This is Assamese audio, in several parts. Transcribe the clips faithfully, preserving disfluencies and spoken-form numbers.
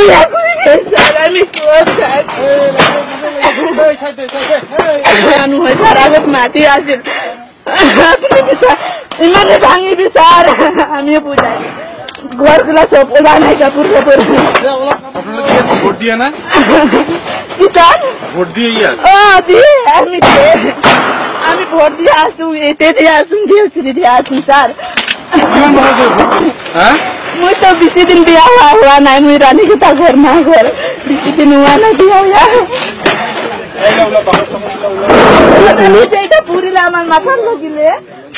dia saya ni kuat. Anu harap mati asyik. Aku bisa, iman bangi besar. Kami puja. Gor kula सब उड़ाने का पूरा पूरा वोट दिया ना किसान वोट दिए यार हाँ दिए हमें हमें वोट दिया आसुं इतने दिया आसुं दिया चुनी दिया आसुं सर क्यों बहुत हाँ मुझे तो बीस दिन दिया हुआ हुआ नहीं मुझे रानी के ताक घर ना घर बीस दिन हुआ ना दिया यार मुझे चाहिए पूरी लामान माफन लगी ले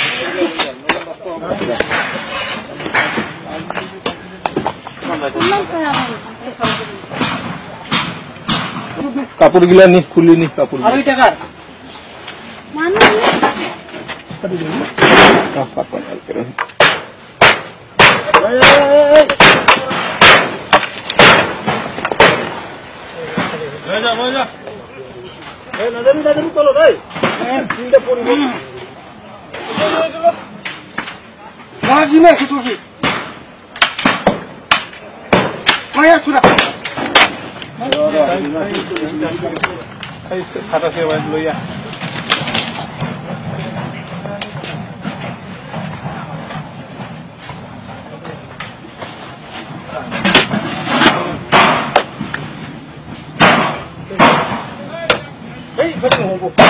কাপড় গিলা নি খুলি নি কাপড় আর ওই টাকা মানে কাপড় করে এই যা যা এই নজর নজর চলো রে তিনটা পড়ি বাজি না কিছু কি মায়া ছুরা ऐसे खाता से वाइज लोया ए बच्चे हो वो